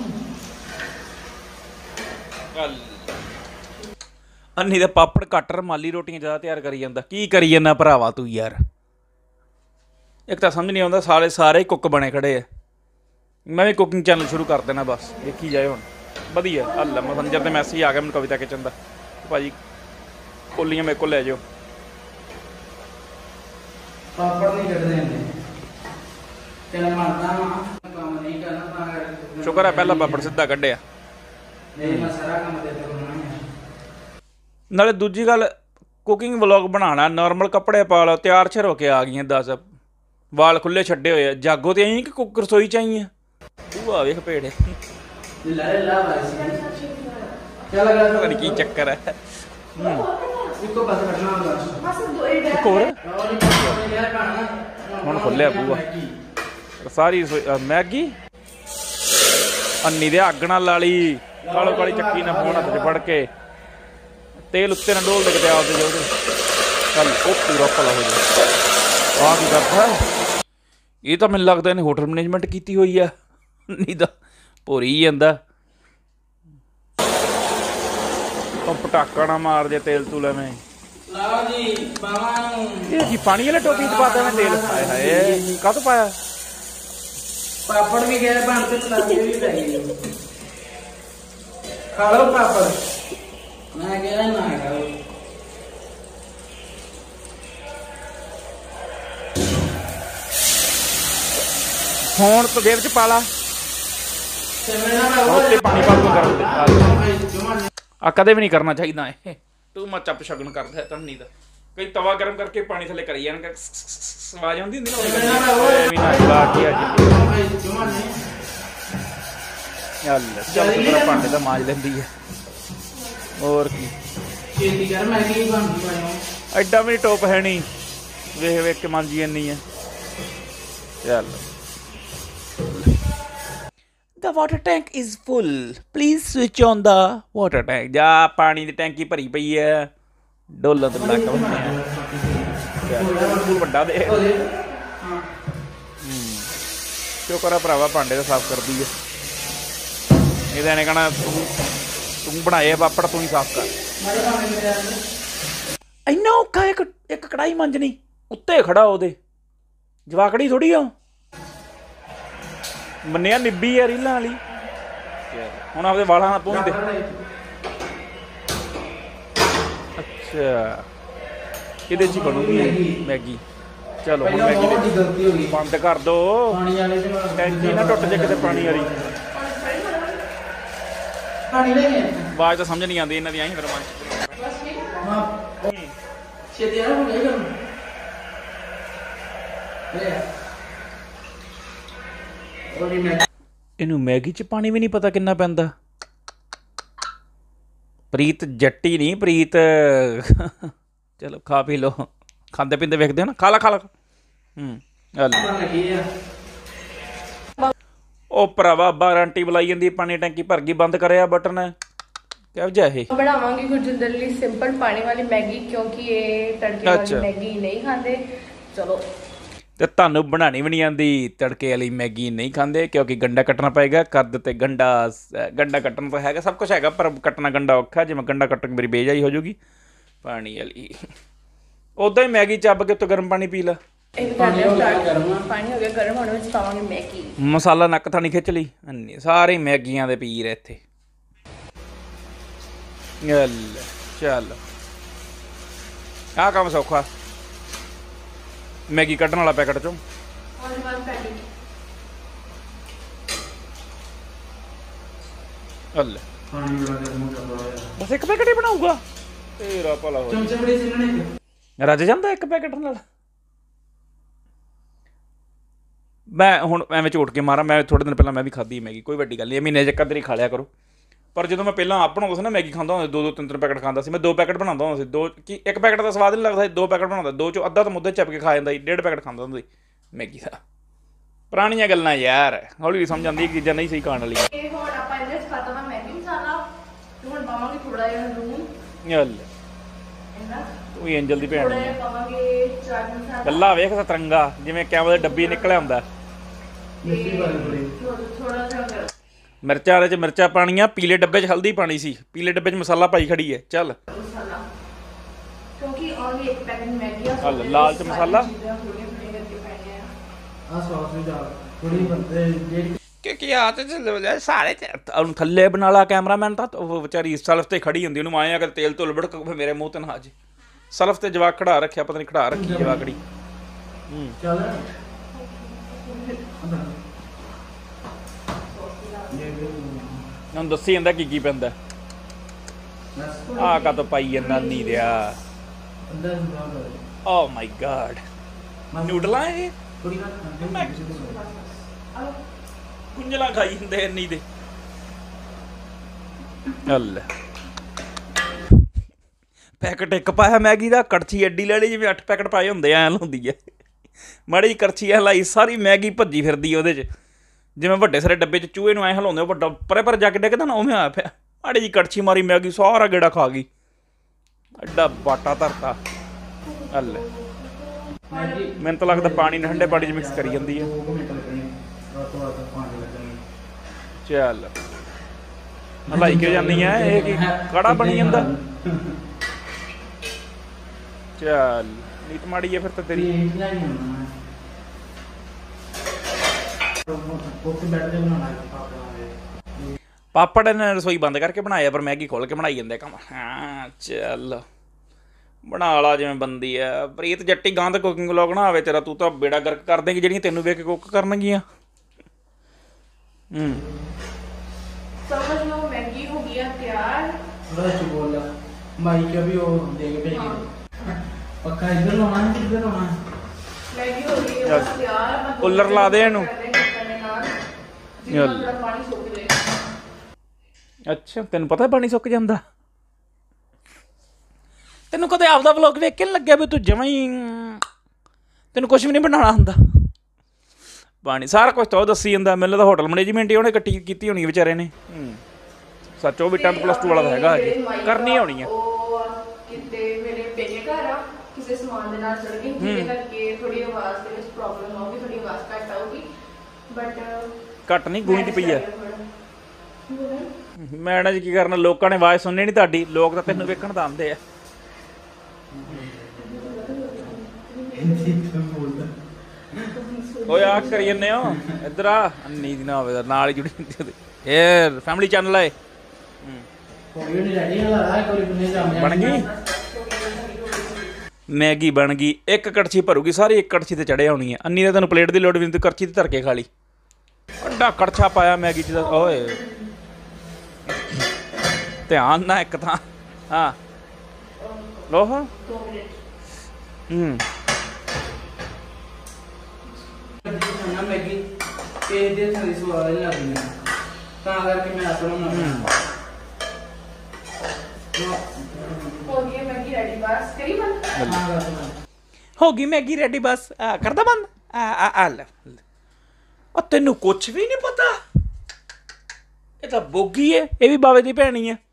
S1: ਅੰਨੀ ਦੇ ਪਾਪੜ ਘੱਟ, ਰੁਮਾਲੀ ਰੋਟੀਆਂ ਜ਼ਿਆਦਾ ਤਿਆਰ ਕਰੀ ਜਾਂਦਾ। ਕੀ ਕਰੀ ਜਾਂਦਾ ਭਰਾਵਾ ਤੂੰ ਯਾਰ? ਇੱਕ ਤਾਂ ਸਮਝ ਨਹੀਂ ਆਉਂਦਾ, ਸਾਰੇ ਕੁੱਕ ਬਣੇ ਖੜੇ ਆ। ਮੈਂ ਵੀ ਕੁਕਿੰਗ ਚੈਨਲ ਸ਼ੁਰੂ ਕਰ ਦੇਣਾ ਬਸ, ਵੇਖੀ ਜਾਏ ਹੁਣ। ਵਧੀਆ ਅੱਲਾ ਮੈਸੇਂਜਰ ਤੇ ਮੈਸੇਜ ਆ ਗਿਆ ਮੈਨੂੰ ਕਵਿਤਾ ਕਿਚਨ ਦਾ, ਭਾਜੀ ਕੋਲੀਆਂ ਮੇਰੇ ਕੋਲ ਲੈ ਜਾਓ। ਸ਼ੁਕਰ ਹੈ ਪਹਿਲਾ ਪਾਪੜ ਸਿੱਧਾ ਕੱਢਿਆ। ਨਾਲੇ ਦੂਜੀ ਗੱਲ, ਕੁਕਿੰਗ ਵਲੌਗ ਬਣਾਉਣਾ, ਨੋਰਮਲ ਕੱਪੜੇ ਪਾ ਲਓ, ਤਿਆਰ ਸ਼ਿਰ ਹੋ ਕੇ ਆ ਗਈਆਂ 10 ਵਾਲ ਖੁੱਲੇ ਛੱਡੇ ਹੋਏ ਆ। ਜਾਗੋ ਤੇ ਆਈ ਕਿ ਕੁੱਕ ਰਸੋਈ ਚ ਆਈ ਆ? ਤੂੰ ਆ ਵੇਖ ਭੇੜੇ, ਪਤਾ ਨੀ ਕੀ ਚੱਕਰ ਹੈ। ਹੁਣ ਖੁੱਲਿਆ ਬੂਆ। ਸਾਰੀ ਮੈਗੀ ਅੰਨੀ ਦੇ ਅੱਗ ਨਾਲ ਲਾਲੀ, ਕਾਲੋ ਕਾਲੀ ਚੱਕੀ ਨਾਲ ਫੋਨ ਹੱਥ 'ਚ ਫੜ ਕੇ ਤੇਲ ਉੱਤੇ ਨਾ ਡੋਲ ਦੇ ਕਿਤੇ ਆਪਦੇ ਜੋ ਚੱਲ ਉਹ ਪੂਰਾ ਭਲਾ ਹੋ ਜਾ। ਆਹ ਕੀ ਕਰਦਾ ਇਹ? ਤਾਂ ਮੈਨੂੰ ਲੱਗਦਾ ਇਹਨੇ ਹੋਟਲ ਮੈਨੇਜਮੈਂਟ ਕੀਤੀ ਹੋਈ ਆ, ਨਹੀਂ ਤਾਂ ਭੋਰੀ ਜਾਂਦਾ। ਉਹ ਪਟਾਕਾ ਨਾ ਮਾਰ ਦੇ ਤੇਲ ਤੂਲ ਐਵੇਂ। ਇਹ ਕੀ ਪਾਣੀ ਵਾਲੇ ਟੋਪੀ 'ਚ ਪਾਤਾ ਮੈਂ ਤੇਲ? ਹਾਏ ਹਾਏ ਕਾਹਤੋਂ ਪਾਇਆ?
S2: ਪਾਪੜ ਵੀ ਗਏ ਬਣ ਤੇ ਪਲਾਸਟਿਕ ਵੀ ਪੈ ਗਈ। ਖਾ ਲਓ ਪਾਪੜ। ਮੈਂ ਕਹਿੰਦਾ ਨਾ ਖਾਓ।
S1: ਹੁਣ ਤਾਂ ਜੇਬ 'ਚ ਪਾ ਲਾ। ਉੱਤੇ ਪਾਣੀ ਪਾ ਕੇ ਗਰਮ ਦੇ ਆ ਕਦੇ ਵੀ ਨਹੀਂ ਕਰਨਾ ਚਾਹੀਦਾ ਇਹ। ਤੂੰ ਮੱਚ ਅਪ ਸ਼ਗਨ ਕਰਦਾ ਧੰਨੀ ਦਾ। ਕਈ ਤਵਾ ਗਰਮ ਕਰਕੇ ਪਾਣੀ ਥੱਲੇ ਕਰੀ ਜਾਣਗੇ, ਆਵਾਜ਼ ਆਉਂਦੀ ਹੁੰਦੀ ਨਾ। ਭਾਂਡੇ ਤਾਂ ਮਾਂਜ ਲੈਂਦੀ ਹੈ, ਹੋਰ ਕੀ। ਐਡਾ ਵੀ ਟੋਪ ਹੈ ਨਹੀਂ, ਵੇਖ ਵੇਖ ਕੇ ਮਾਂਜੀ ਜਾਂਦੀ ਹੈ। ਚੱਲ The water tank is full. Please switch on the water tank. ਜਾ ਪਾਣੀ ਦੀ ਟੈਂਕੀ ਭਰੀ ਪਈ ਹੈ, ਡੋਲਾਂ ਤੋਂ ਲੱਕ ਵੱਡਾ ਦੇ। ਸ਼ੁਕਰ ਆ ਭਰਾਵਾ ਭਾਂਡੇ ਤਾਂ ਸਾਫ਼ ਕਰਦੀ ਹੈ। ਇਹਦਾ ਨੇ ਕਹਿਣਾ ਤੂੰ ਬਣਾਏ ਪਾਪੜ, ਤੂੰ ਹੀ ਸਾਫ਼ ਕਰ। ਇੰਨਾ ਔਖਾ ਇੱਕ ਕੜਾਈ ਮਾਂਜਣੀ? ਉੱਤੇ ਖੜਾ ਉਹਦੇ ਜਵਾਕੜੀ ਥੋੜੀ ਆ, ਮੰਨਿਆ ਨਿੱਬੀ ਆ ਰੀਲਾਂ ਵਾਲੀ। ਹੁਣ ਆਪਦੇ ਵਾਲਾਂ ਨਾਲ ਪੂੰਝਦੇ। ਅੱਛਾ ਇਹਦੇ 'ਚ ਹੀ ਬਣੂਗੀ ਮੈਗੀ। ਚਲੋ ਹੁਣ ਮੈਗੀ ਬੰਦ ਕਰ ਦੋ, ਟੈਂਕੀ ਨਾ ਟੁੱਟ ਜੇ ਕਿਤੇ ਪਾਣੀ ਵਾਲੀ। ਆਵਾਜ਼ ਤਾਂ ਸਮਝ ਨਹੀਂ ਆਉਂਦੀ ਇਹਨਾਂ ਦੀ। ਆਈ ਫਿਰ ਮਨ 'ਚ ਇਹਨੂੰ ਮੈਗੀ 'ਚ ਪਾਣੀ ਵੀ ਨਹੀਂ ਪਤਾ ਕਿੰਨਾ ਪੈਂਦਾ। ਪ੍ਰੀਤ ਜੱਟੀ ਨਹੀਂ, ਪ੍ਰੀਤ। ਚਲੋ ਖਾ ਪੀ ਲਓ, ਖਾਂਦੇ ਪੀਂਦੇ ਵੇਖਦੇ ਹੋ ਨਾ। ਖਾ ਲਾ ਖਾ ਲਾ। ਉਹ ਭਰਾਵਾ ਵਾਰੰਟੀ ਬੁਲਾਈ ਜਾਂਦੀ, ਪਾਣੀ ਟੈਂਕੀ ਭਰ ਗਈ, ਬੰਦ ਕਰਿਆ ਬਟਨ। ਕਿਹੋ ਜਿਹਾ ਇਹ?
S3: ਬਣਾਵਾਂਗੀ ਗੁਰਜਿੰਦਰ ਲਈ ਸਿੰਪਲ ਪਾਣੀ ਵਾਲੀ ਮੈਗੀ, ਕਿਉਂਕਿ ਇਹ ਤੜਕੇ ਵਾਲੀ ਮੈਗੀ ਨਹੀਂ ਖਾਂਦੇ। ਚਲੋ
S1: ਤੇ ਤੁਹਾਨੂੰ ਬਣਾਉਣੀ ਵੀ ਨਹੀਂ ਆਉਂਦੀ ਤੜਕੇ ਵਾਲੀ ਮੈਗੀ ਨਹੀਂ ਖਾਂਦੇ, ਕਿਉਂਕਿ ਗੰਡਾ ਕੱਟਣਾ ਪਏਗਾ। ਕਰ ਦਿੱਤੇ ਗੰਡਾ ਕੱਟਣ ਤਾਂ ਹੈਗਾ, ਸਭ ਕੁਛ ਹੈਗਾ, ਪਰ ਕੱਟਣਾ ਗੰਡਾ ਔਖਾ। ਜਿਵੇਂ ਗੰਡਾ ਕੱਟਣ ਮੇਰੀ ਬੇਜਾਈ ਹੋ ਜਾਊਗੀ। ਪਾਣੀ ਵਾਲੀ ਉੱਦਾਂ ਹੀ ਮੈਗੀ ਚੱਬ ਕੇ ਉੱਤੋਂ ਗਰਮ ਪਾਣੀ ਪੀ ਲਾ।
S3: ਪਾਣੀ ਹੋ ਗਿਆ ਗਰਮ, ਹੋਣ ਵਿੱਚ ਪਾਵਾਂਗੇ ਮੈਗੀ।
S1: ਮਸਾਲਾ ਨੱਕ ਥਾਣੀ ਖਿੱਚ ਲਈ। ਸਾਰੇ ਮੈਗੀਆਂ ਦੇ ਪੀਰ ਇੱਥੇ। ਚੱਲ ਆਹ ਕੰਮ ਸੌਖਾ। ਮੈਗੀ ਕੱਢਣ ਵਾਲਾ ਪੈਕਟ ਚੋਂ ਬਸ ਇੱਕ ਪੈਕਟ ਹੀ ਬਣਾਊਗਾ। ਤੇਰਾ ਭਲਾ ਹੋ ਰੱਜ ਜਾਂਦਾ ਇੱਕ ਪੈਕਟ ਨਾਲ। ਮੈਂ ਹੁਣ ਐਵੇਂ ਝੂਠ ਕੇ ਮਾਰਾਂ, ਮੈਂ ਥੋੜੇ ਦਿਨ ਪਹਿਲਾਂ ਮੈਂ ਵੀ ਖਾਧੀ ਮੈਗੀ, ਕੋਈ ਵੱਡੀ ਗੱਲ ਨਹੀਂ, ਮਹੀਨੇ 'ਚ ਇੱਕ ਅੱਧੀ ਖਾ ਲਿਆ ਕਰੋ। ਪਰ ਜਦੋਂ ਮੈਂ ਪਹਿਲਾਂ ਆਪ ਬਣਾਉਂਦਾ ਸੀ ਨਾ ਮੈਗੀ, ਖਾਂਦਾ ਹੁੰਦਾ 2-2 3-3 ਪੈਕਟ ਖਾਂਦਾ ਸੀ ਮੈਂ। 2 ਪੈਕਟ ਬਣਾਉਂਦਾ ਹੁੰਦਾ ਸੀ। ਇੱਕ ਪੈਕਟ ਦਾ ਸਵਾਦ ਨਹੀਂ ਲੱਗਦਾ ਸੀ, 2 ਪੈਕਟ ਬਣਾਉਂਦਾ, 2 'ਚੋਂ ਅੱਧਾ ਤਾਂ ਮੁੱਦੇ ਚੱਪ ਕੇ ਖਾ ਜਾਂਦਾ ਸੀ, 1.5 ਪੈਕਟ ਖਾਂਦਾ ਹੁੰਦਾ ਸੀ ਮੈਗੀ ਦਾ। ਪੁਰਾਣੀਆਂ ਗੱਲਾਂ ਯਾਰ, ਹੌਲੀ ਹੌਲੀ ਸਮਝ ਆਉਂਦੀ ਚੀਜ਼ਾਂ ਨਹੀਂ ਸਹੀ ਖਾਣ ਵਾਲੀਆਂ। ਤੂੰ ਐਂਜਲ ਦੀ ਭੈਣ ਗੱਲਾਂ ਵੇਖ, ਸਤਰੰਗਾ ਜਿਵੇਂ ਕੈਮਰੇ ਦੇ ਡੱਬੀ ਨਿਕਲਿਆ ਹੁੰਦਾ। ਮਿਰਚਾਂ ਵਾਲੇ 'ਚ ਮਿਰਚਾਂ ਪਾਣੀਆਂ, ਪੀਲੇ ਡੱਬੇ 'ਚ ਹਲਦੀ ਪਾਣੀ ਸੀ, ਪੀਲੇ ਡੱਬੇ 'ਚ ਮਸਾਲਾ ਪਾਈ ਖੜੀ ਹੈ। ਚੱਲ ਲਾਲ 'ਚ ਮਸਾਲਾ, ਕਿਉਂਕਿ ਆ ਤੇ ਸਾਰੇ ਉਹਨੂੰ ਥੱਲੇ ਬਣਾ ਲਾ ਕੈਮਰਾਮੈਨ। ਤਾਂ ਉਹ ਵਿਚਾਰੀ ਸਲਫ ਤੇ ਖੜੀ ਹੁੰਦੀ, ਉਹਨੂੰ ਆਏ ਅਗਰ ਤੇਲ ਧੁੱਲ ਭੜਕ ਮੇਰੇ ਮੂੰਹ ਤੇ ਨਾ ਆ ਜੇ। ਸਲਫ ਤੇ ਜਵਾਕ ਖੜਾ ਰੱਖਿਆ, ਪਤਾ ਨਹੀਂ ਖੜਾ ਰੱਖੀ ਜਵਾਕੜੀ। ਹੁਣ ਦੱਸੀ ਜਾਂਦਾ ਕੀ ਪੈਂਦਾ। ਆਹ ਕਾਹਤੋਂ ਪਾਈ ਜਾਂਦਾ ਨੀ ਦਿਆ। ਓ ਮਾਈ ਗਾਡ, ਨੂਡਲਾਂ ਇਹ
S2: ਥੋੜੀ ਨਾ
S1: ਕੁੰਜਲਾ ਖਾਈ ਹੁੰਦੇ ਇੰਨੀ ਦੇ ਹੱਲ ਪੈਕਟ ਇੱਕ ਪਾਇਆ ਮੈਗੀ ਦਾ, ਕੜਛੀ ਐਡੀ ਲੈ ਲਈ ਜਿਵੇਂ 8 ਪੈਕਟ ਪਾਏ ਹੁੰਦੇ ਐ ਹੁੰਦੀ ਹੈ। ਮਾੜੀ ਜਿਹੀ ਕੜਛੀ ਐ ਲਾਈ, ਸਾਰੀ ਮੈਗੀ ਭੱਜੀ ਫਿਰਦੀ ਉਹਦੇ 'ਚ, ਜਿਵੇਂ ਵੱਡੇ ਸਾਰੇ ਡੱਬੇ 'ਚ ਚੂਹੇ ਨੂੰ ਐਂ ਹਿਲਾਉਂਦੇ ਵੱਡਾ ਪਰੇ ਪਰੇ ਜਾ ਕੇ ਡਿੱਗਦਾ ਨਾ, ਉਵੇਂ ਹੋਇਆ ਪਿਆ। ਮਾੜੀ ਜਿਹੀ ਕੜਛੀ ਮਾਰੀ ਮੈਗੀ ਸਾਰਾ ਗੇੜਾ ਖਾ ਗਈ, ਐਡਾ ਬਾਟਾ ਧਰਤਾ। ਹੱਲ ਮੈਨੂੰ ਤਾਂ ਲੱਗਦਾ ਪਾਣੀ ਠੰਡੇ ਪਾਣੀ 'ਚ ਮਿਕਸ ਕਰੀ ਜਾਂਦੀ ਹੈ। ਚੱਲ ਹਲਾਈ ਕਿਉਂ ਜਾਂਦੀ ਐ, ਇਹ ਕੀ ਕੜਾ ਬਣੀ ਜਾਂਦਾ। ਚੱਲ ਨੀਤ ਮਾੜੀ ਹੈ ਫਿਰ ਤਾਂ ਤੇਰੀ। ਪਾਪੜ ਨੇ ਰਸੋਈ ਬੰਦ ਕਰਕੇ ਬਣਾਇਆ, ਪਰ ਮੈਗੀ ਖੋਲ ਕੇ ਬਣਾਈ ਜਾਂਦੇ ਕੰਮ। ਹਾਂ ਚੱਲ ਬਣਾ ਲਾ ਜਿਵੇਂ ਬੰਦੀ ਆ। ਪ੍ਰੀਤ ਜੱਟੀ ਗਾਂ ਤਾਂ ਕੁਕਿੰਗ ਵਲੌਗ ਨਾ ਆਵੇ ਤੇਰਾ, ਤੂੰ ਤਾਂ ਬੇੜਾ ਗਰਕ ਕਰ ਦੇਂਗੀ ਜਿਹੜੀਆਂ ਤੈਨੂੰ ਵੇਖ ਕੇ ਕੁੱਕ ਕਰਨਗੀਆਂ।
S3: समझ लो मैगी हो गया तैयार।
S2: बोल भाई क्या भी वो देंगे पक्का इधर होना है किधर होना है।
S3: मैगी हो गई है बस तैयार।
S1: कूलर ला दे इनू।
S3: पानी सोख ले।
S1: अच्छा तेन पता पानी सुक जांदा, तेन कदे आपदा व्लॉग वेख के नहीं लग्या भी तू जमां ही तेन कुछ भी नहीं बनाना आंदा। पानी सारा कुछ तो दसी जांदा। मैनूं तो होटल मैनेजमेंट ही उन्हें कट्टी कीती होनी बेचारे ने। सच वो भी 10+2 वाला हैगा, अजे करनी होनी है।
S3: किते मेरे पेके घर आ किसी समान दे नाल चढ़ गई, जिहदे करके थोड़ी आवाज़ दे विच प्रॉब्लम आउगी, थोड़ी आवाज़ घट आउगी, बट
S1: घट नहीं गूंजदी पई है। मैं ना जी की करना, लोगों ने आवाज़ सुननी नहीं तुहाडी, लोग तो तैनूं वेखण तां आंदे आ। ओए आ करी जन्ने हो इधर आ, अन्नी दी ना होवे नाल ही जुड़ी हुंदी। ए फैमिली चैनल है बन गई मैगी, बन गई। एक कड़छी भरूगी सारी, एक कड़छी ते चढ़े होनी है। अन्नी ने तेन प्लेट की लोड़ भी नहीं, कड़छी ते धर के खा ली। बड़ा कड़छा पाया मैगी च। ओए ध्यान ना एक तां। हाँ लो हाँ
S2: मैगी दे थोड़ी स्वाद नहीं लगदी तां करके मैं आप बनाउणा।
S3: हो गई मैगी रेडी बस करी बंद।
S1: हो गई मैगी रेडी बस कर दा बंद। आ ले और तेनू कुछ भी नहीं पता, ये तो बोगी है, ये भी बावे दी भैनी है।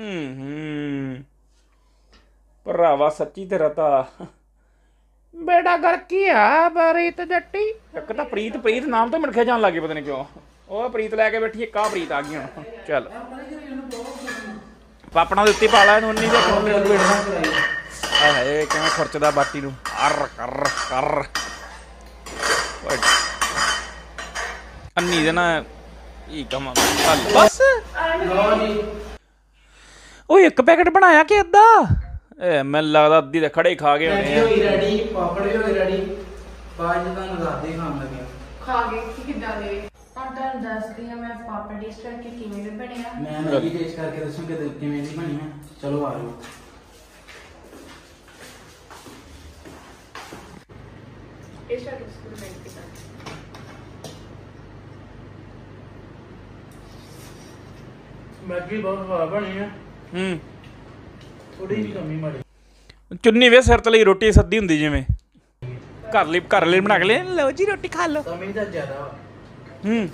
S1: भरावा सच्ची तेरा ता बेड़ा गर्की आ प्रीत जट्टी। एक तो प्रीत प्रीत नाम तो मिठे जान लगे, पता नहीं क्यों। ਉਹ ਪ੍ਰੀਤ ਲੈ ਕੇ ਬੈਠੀ, ਇੱਕ ਆ ਪ੍ਰੀਤ ਆ ਗਈ ਹੁਣ। ਚੱਲ ਪਾਪਣਾ ਦੇ ਉੱਤੇ ਪਾ ਲਾ ਇਹਨੂੰ, ਉਨੀ ਦੇ ਕੋਲ ਬੈਠਣਾ। ਹਾਏ ਕਿਵੇਂ ਖੁਰਚਦਾ ਬਾਟੀ ਨੂੰ, ਕਰ ਕਰ ਕਰ। ਅੰਨੀ ਦੇ ਨਾ ਇਹ ਕੰਮ ਬਸ। ਉਹ ਇੱਕ ਪੈਕਟ ਬਣਾਇਆ ਕਿ ਅੱਧਾ? ਮੈਨੂੰ ਲੱਗਦਾ ਅੱਧੀ ਦੇ ਖੜੇ ਖਾ ਗਏ ਹੋਣੇ ਆ।
S2: ਰੈਡੀ ਪਾਪੜ ਵੀ ਹੋ ਗਏ ਰੈਡੀ, ਬਾਅਦ ਜਦੋਂ ਤੁਹਾਨੂੰ ਦੱਸਦੇ ਖਾਣ ਲੱਗੇ
S3: ਖਾ ਗਏ ਕਿੱਦਾਂ ਦੇ। ਹੁਣ ਤੁਹਾਨੂੰ ਦੱਸਦੀ ਹਾਂ ਮੈਂ ਪਾਪੜ ਟੇਸਟ ਕਰਕੇ ਕਿਵੇਂ ਦੇ ਬਣੇ ਆ।
S2: ਮੈਂ ਮੈਗੀ ਟੇਸਟ ਕਰਕੇ ਦੱਸੂਗਾ ਕਿਵੇਂ ਦੀ ਬਣੀ ਹੈ। ਚਲੋ ਆ ਜਾਓ।
S3: ਟੇਸਟ ਕਰਕੇ ਸਕੂਲ ਬੈਠ ਕੇ
S2: ਮੈਗੀ ਬਹੁਤ ਸਵਾਦ ਬਣੀ ਹੈ। ਥੋੜੀ ਜਿਹੀ ਕਮੀ ਮਾੜੀ।
S1: ਚੁੰਨੀ ਵੇ ਸਿਰ ਤੇ ਲਈ ਰੋਟੀ ਸੱਦੀ ਹੁੰਦੀ ਜਿਵੇਂ ਘਰ ਲਈ ਬਣਾ ਕੇ ਲੈ ਲਓ ਜੀ ਰੋਟੀ ਖਾ ਲਓ।
S2: ਕਮੀ ਤਾਂ ਜ਼ਿਆਦਾ ਵਾ।
S3: ਹੁਣ ਮੈਂ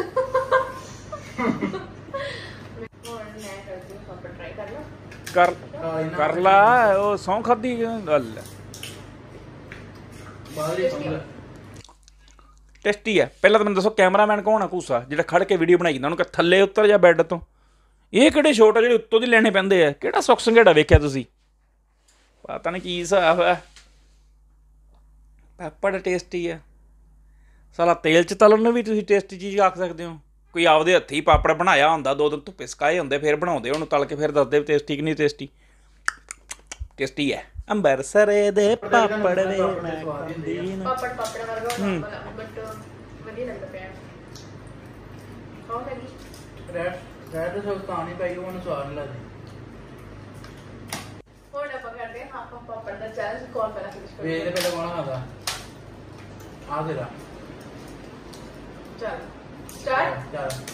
S3: ਕਰਦੀ ਹਾਂ ਪਾਪੜ ਟਰਾਈ ਕਰ ਲਓ।
S1: ਕਰ ਲਾ, ਉਹ ਸੌਂ ਖਾਦੀ ਗੱਲ ਟੇਸਟੀ ਹੈ। ਪਹਿਲਾਂ ਤਾਂ ਮੈਨੂੰ ਦੱਸੋ ਕੈਮਰਾਮੈਨ ਕੌਣ ਆ ਘੂਸਾ ਜਿਹੜਾ ਖੜ ਕੇ ਵੀਡੀਓ ਬਣਾਈ ਜਾਂਦਾ? ਉਹਨੂੰ ਕਿ ਥੱਲੇ ਉੱਤਰ ਜਾ ਬੈੱਡ ਤੋਂ। ਇਹ ਕਿਹੜੇ ਸ਼ੋਟ ਆ ਜਿਹੜੇ ਉੱਤੋਂ ਦੀ ਲੈਣੇ ਪੈਂਦੇ ਆ? ਕਿਹੜਾ ਸੁੱਖ ਸੰਘੇੜਾ ਵੇਖਿਆ ਤੁਸੀਂ? ਪਤਾ ਨਹੀਂ ਕੀ ਹਿਸਾਬ ਹੈ। ਪਾਪੜ ਟੇਸਟੀ ਹੈ ਸਾਲਾ, ਤੇਲ 'ਚ ਤਲਣ ਨੂੰ ਵੀ ਤੁਸੀਂ ਟੇਸਟੀ ਚੀਜ਼ ਆਖ ਸਕਦੇ ਹੋ। ਕੋਈ ਆਪਦੇ ਹੱਥੀਂ ਪਾਪੜ ਬਣਾਇਆ ਹੁੰਦਾ, 2 ਦਿਨ ਧੁੱਪੇ ਸੁਕਾਏ ਹੁੰਦੇ, ਫਿਰ ਬਣਾਉਂਦੇ ਉਹਨੂੰ ਤਲ ਕੇ, ਫਿਰ ਦੱਸਦੇ ਟੇਸਟੀ ਕਿ ਨਹੀਂ ਟੇਸਟੀ। ਟੇਸਟੀ ਹੈ ਅੰਬਰਸਰ ਦੇ ਪਾਪੜ ਵੇ।
S3: ਪਾਪੜ ਪਾਪੜ ਵਰਗਾ ਹੁੰਦਾ ਬਟ ਵਧੀਆ ਲੱਗਦਾ ਪਿਆ। ਖਾਓ ਲੱਗੀ
S2: ਰੈਡ ਸੌਸ ਤਾਂ ਨਹੀਂ ਪਾਈ, ਉਹਨੂੰ ਸਵਾਦ ਨਹੀਂ ਲੱਗਦੀ।
S3: ਹੁਣ ਆਪਾਂ ਕਰਦੇ ਹਾਂ ਪਾਪੜ ਦਾ ਚੈਲੰਜ। ਕੌਣ ਪਹਿਲਾਂ ਫਿਨਿਸ਼ ਕਰੇਗਾ?
S2: ਵੇਖ ਪਹਿਲਾਂ ਕੌਣ ਖਾਦਾ। ਆ ਤੇਰਾ
S3: चल स्टार्ट।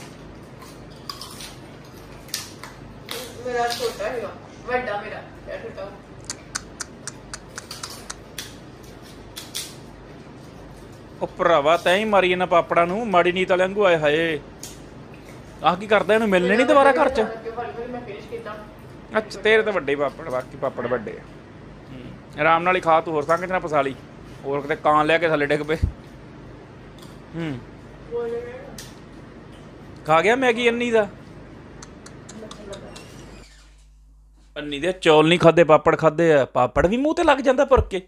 S3: मेरा छोटा है बड़ा मेरा क्या छोटा
S1: ਉਹ ਭਰਾਵਾ ਤੈਂ ਹੀ ਮਾਰੀ ਇਹਨਾਂ ਪਾਪੜਾਂ ਨੂੰ ਮਾੜੀ ਨੀਤ ਵਾਲਿਆਂ ਵਾਂਗੂ ਆਏ ਹਾਏ ਆਹ ਕੀ ਕਰਦਾ ਇਹਨੂੰ ਮਿਲਣੇ ਨਹੀਂ ਦੁਬਾਰਾ ਘਰ ਚ
S3: मैं फिनिश किया।
S1: ਅੱਛਾ ਤੇਰੇ ਤਾਂ ਵੱਡੇ ਪਾਪੜ ਬਾਕੀ ਪਾਪੜ ਵੱਡੇ ਆ ਆਰਾਮ ਨਾਲ ਹੀ ਖਾ ਤੂੰ ਹੋਰ ਸੰਗ ਚ ਨਾ ਫਸਾ ਲਈ ਹੋਰ ਕਿਤੇ ਕਾਂ ਲਿਆ ਕੇ ਥੱਲੇ ਡਿੱਗ ਪਏ ਖਾ ਗਿਆ ਮੈਗੀ ਅੰਨੀ ਦਾ ਅੰਨੀ ਦੇ ਚੌਲ ਨਹੀਂ ਖਾਦੇ ਪਾਪੜ ਖਾਦੇ ਆ ਪਾਪੜ ਵੀ ਮੂੰਹ ਤੇ ਲੱਗ ਜਾਂਦਾ ਭੁਰ ਕੇ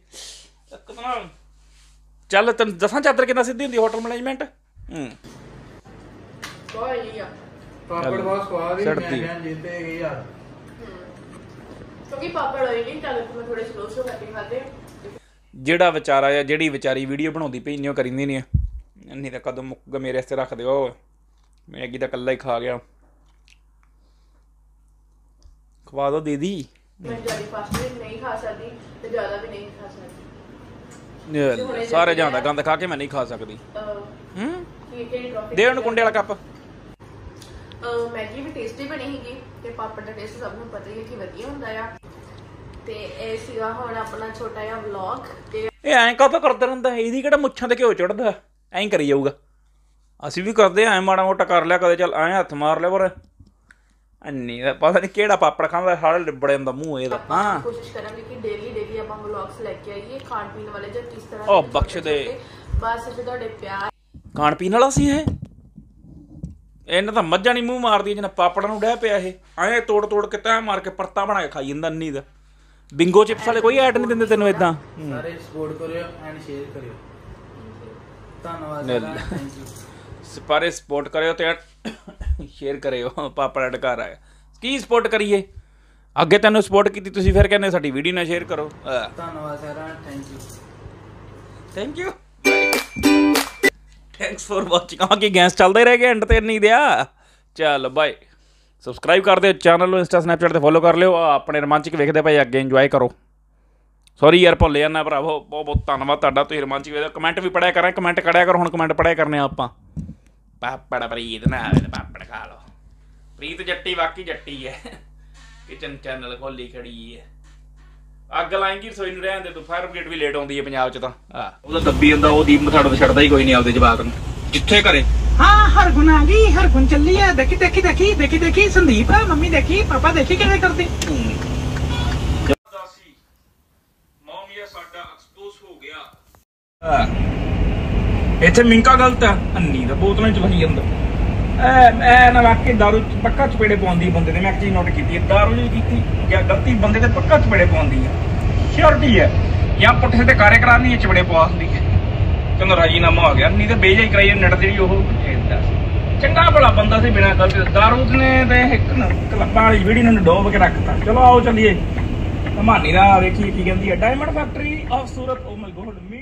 S1: ਚੱਲ ਤੈਨੂੰ ਦੱਸਾਂ ਚਾਦਰ ਕਿੰਨਾ ਸਿੱਧੀ ਹੁੰਦੀ ਹੋਟਲ ਮੈਨੇਜਮੈਂਟ
S2: ਪਾਪੜ ਬਹੁਤ ਸਵਾਦ ਹੀ
S1: ਸੜਦੀ।
S2: ਮੈਂ ਜਿੱਤੇ ਗਏ ਯਾਰ
S3: क्योंकि पापड़ ऑयली नहीं चल मैं थोड़े स्लो करके खाते।
S1: ਜਿਹੜਾ ਵਿਚਾਰਾ ਆ ਜਿਹੜੀ ਵਿਚਾਰੀ ਵੀਡੀਓ ਬਣਾਉਂਦੀ ਪਈ ਇੰਨੀ ਉਹ ਕਰੀਂਦੀ ਨਹੀਂ ਇੰਨੀ ਤਾਂ ਕਦੋਂ ਮੁੱਕ ਮੇਰੇ ਵਾਸਤੇ ਰੱਖ ਦਿਓ ਮੈਗੀ ਤਾਂ ਇਕੱਲਾ ਹੀ ਖਾ ਗਿਆ ਖਵਾ ਦੋ ਦੀਦੀ
S3: मैं ज्यादा फास्ट नहीं खा सकती तो ज्यादा भी नहीं खा सकती।
S1: ਸਾਰੇ ਜਾਂਦਾ ਗੰਦ ਖਾ ਕੇ ਮੈਂ ਨਹੀਂ ਖਾ ਸਕਦੀ ਦੇ ਉਹਨੂੰ ਕੁੰਡੇ ਵਾਲਾ ਕੱਪ
S3: ਮੈਗੀ ਵੀ ਟੇਸਟੀ ਬਣੀ ਸੀਗੀ ਤੇ ਪਾਪੜ ਦਾ ਟੇਸਟ ਸਭ ਨੂੰ ਪਤਾ ਹੀ ਹੈ ਕਿ ਵਧੀਆ ਹੁੰਦਾ ਆ। ਤੇ ਇਹ ਸੀਗਾ ਹੁਣ ਆਪਣਾ ਛੋਟਾ ਜਿਹਾ ਵਲੌਗ ਤੇ
S1: ਇਹ ਐਂ ਕਾਹਤੋਂ ਕਰਦਾ ਰਹਿੰਦਾ ਇਹਦੀ ਕਿਹੜਾ ਮੁੱਛਾਂ ਤੇ ਘਿਓ ਚੜਦਾ ਐਂ ਹੀ ਕਰੀ ਜਾਊਗਾ ਅਸੀਂ ਵੀ ਕਰਦੇ ਐਂ ਮਾੜਾ ਮੋਟਾ ਕਰ ਲਿਆ ਕਦੇ ਚੱਲ ਐਂ ਹੱਥ ਮਾਰ ਲਿਆ ਪਰ ਅੰਨੀ ਦਾ ਪਤਾ ਨਹੀਂ ਕਿਹੜਾ ਪਾਪੜ ਖਾਂਦਾ ਸਾਰਾ ਲਿਬੜ ਜਾਂਦਾ ਮੂੰਹ ਇਹਦਾ ਹਾਂ
S3: ਕੋਸ਼ਿਸ਼ ਕਰਾਂਗੇ ਕਿ ਡੇਲੀ ਆਪਾਂ ਵਲੌਗਸ ਲੈ ਕੇ ਆਈਏ ਖਾਣ ਪੀਣ ਵਾਲੇ ਜਾਂ ਕਿਸ ਤਰ੍ਹਾਂ
S1: ਉਹ ਬਖਸ਼ ਦੇ
S3: ਬਸ ਫਿਰ ਤੁਹਾਡੇ ਪਿਆਰ
S1: ਖਾਣ ਪੀਣ ਵਾਲਾ ਸੀ ਇਹ ਇਹਨਾਂ ਤਾਂ ਮੱਝਾਂ ਨਹੀਂ ਮੂੰਹ ਮਾਰਦੀ ਜਿੰਨਾ ਪਾਪੜਾਂ ਨੂੰ ਡਹਿ ਪਿਆ ਇਹ ਐਂ ਤੋੜ ਕੇ ਤੈਂ ਮਾਰ ਕੇ ਪਰਤਾ ਬਣਾ ਕੇ ਖਾਈ ਜਾਂਦਾ ਅੰਨੀ ਦਾ ਬਿੰਗੋ ਚਿਪਸ ਵਾਲੇ ਕੋਈ ਐਡ ਨਹੀਂ ਦਿੰਦੇ ਤੈਨੂੰ ਇਦਾਂ
S2: ਸਾਰੇ ਸਪੋਰਟ ਕਰਿਓ ਐਂਡ ਸ਼ੇਅਰ ਕਰਿਓ ਧੰਨਵਾਦ ਥੈਂਕ ਯੂ
S1: ਸਾਰੇ ਸਪੋਰਟ ਕਰਿਓ ਤੇ ਸ਼ੇਅਰ ਕਰਿਓ ਪਾਪੜ ਅਡਕਾਰ ਆਇਆ ਕੀ ਸਪੋਰਟ ਕਰੀਏ ਅੱਗੇ ਤੈਨੂੰ ਸਪੋਰਟ ਕੀਤੀ ਤੁਸੀਂ ਫਿਰ ਕਹਿੰਦੇ ਸਾਡੀ ਵੀਡੀਓ ਨਾ ਸ਼ੇਅਰ ਕਰੋ
S2: ਧੰਨਵਾਦ ਸਾਰਾ
S1: thank you thanks for watching ਆ ਕੀ ਗੈਸ ਚੱਲਦਾ ਹੀ ਰਹਿ ਗਿਆ ਐਂਡ ਤੇ ਨਹੀਂ ਦਿਆ ਚੱਲ ਬਾਏ ਸਬਸਕ੍ਰਾਈਬ ਕਰ ਦਿਓ ਚੈਨਲ ਨੂੰ ਇੰਸਟਾ ਸਨੈਪਚੈਟ ਤੇ ਫੋਲੋ ਕਰ ਲਿਓ ਆਪਣੇ ਰੋਮਾਂਚਿਕ ਵੇਖਦੇ ਭਾਈ ਅੱਗੇ ਇੰਜੋਏ ਕਰੋ ਸੌਰੀ ਯਾਰ ਭੁੱਲ ਜਾਂਦਾ ਭਰਾਵੋ ਬਹੁਤ ਬਹੁਤ ਧੰਨਵਾਦ ਤੁਹਾਡਾ ਤੁਸੀਂ ਰੋਮਾਂਚਿਕ ਵੇਖਦੇ ਕਮੈਂਟ ਵੀ ਪੜਿਆ ਕਰਾਂ ਕਮੈਂਟ ਕਰਿਆ ਕਰੋ ਹੁਣ ਕਮੈਂਟ ਪੜਿਆ ਕਰਨੇ ਆਪਾਂ ਪਾਪੜ ਪ੍ਰੀਤ ਨਾ ਆਵੇ ਪਾਪੜ ਖਾ ਲਓ ਪ੍ਰੀਤ ਜੱਟੀ ਵਾਕੀ ਜੱਟੀ ਹੈ ਕਿਚਨ ਚੈਨਲ ਖੋਲੀ ਖੜੀ ਹੈ ਅੱਗ ਲਾਏਂਗੀ ਰਸੋਈ ਨੂੰ ਰਹਿਣ ਦੇ ਤੂੰ ਫਾਇਰ ਬ੍ਰਿਗੇਡ ਵੀ ਲੇਟ ਆਉਂਦੀ ਹੈ ਪੰਜਾਬ 'ਚ ਤਾਂ ਉਹਦਾ ਦੱਬੀ ਜਾਂਦਾ ਉਹ ਦੀਪ ਮਥਾੜਾ ਤੋਂ ਛੱਡਦਾ ਹੀ ਕੋਈ ਨਹੀਂ ਆਪਦੇ ਜਵਾਕ ਨੂੰ ਜਿੱਥੇ ਘਰੇ
S2: ਹਾਂ ਹਰਗੁਣ ਆ ਗਈ ਹਰਗੁਣ ਚੱਲੀ ਆ ਦੇਖੀ ਸੰਦੀਪ ਮੰਮੀ ਦੇਖੀ ਪਾਪਾ ਦੇਖੀ ਕਿਵੇਂ ਕਰਦੇ
S1: ਮੌਮੀਆ ਸਾਡਾ ਐਕਸਪੋਜ਼ ਹੋ ਗਿਆ ਇੱਥੇ ਮਿੰਕਾ ਗਲਤ ਆ ਅੰਨੀ ਦਾ ਬੋਤਲਾਂ ਚ ਵਹੀ ਜਾਂਦਾ ਐ ਨਾ ਵਾਕੇ ਦਾਰੂ ਪੱਕਾ ਚਪੇੜੇ ਪਾਉਂਦੀ ਬੰਦੇ ਨੇ ਮੈਂ ਇੱਕ ਚੀਜ਼ ਨੋਟ ਕੀਤੀ ਦਾਰੂ ਜੀ ਕੀਤੀ ਜਾਂ ਗਲਤੀ ਬੰਦੇ ਤੇ ਪੱਕਾ ਚਪੇੜੇ ਪਾਉਂਦੀ ਆ ਸ਼ੋਰਟੀ ਹੈ ਜਾਂ ਪੁੱਠੇ ਤੇ ਕਾਰੇ ਕਰਾਨੀ ਹੈ ਚਪੇੜੇ ਪਵਾ ਦਿੰਦੀ ਹੈ ਕਹਿੰਦਾ ਰਾਜੀਨਾਮਾ ਹੋ ਗਿਆ ਨਹੀਂ ਤੇ ਬੇਜਾਈ ਕਰਾਈ ਨੜ ਜਿਹੜੀ ਉਹ ਚੰਗਾ ਭਲਾ ਬੰਦਾ ਸੀ ਬਿਨਾਂ ਗਲਤੀ ਦਾਰੂ ਨੇ ਤੇ ਇੱਕ ਕਲੱਬਾਂ ਵਾਲੀ ਵੀਡੀਓ ਨੂੰ ਡੋਬ ਕੇ ਰੱਖਤਾ ਚਲੋ ਆਓ ਚੱਲੀਏ ਕਹਾਣੀ ਦਾ ਵੇਖੀਏ ਕੀ ਕਹਿੰਦੀ ਹੈ diamond factory of Surat oh my God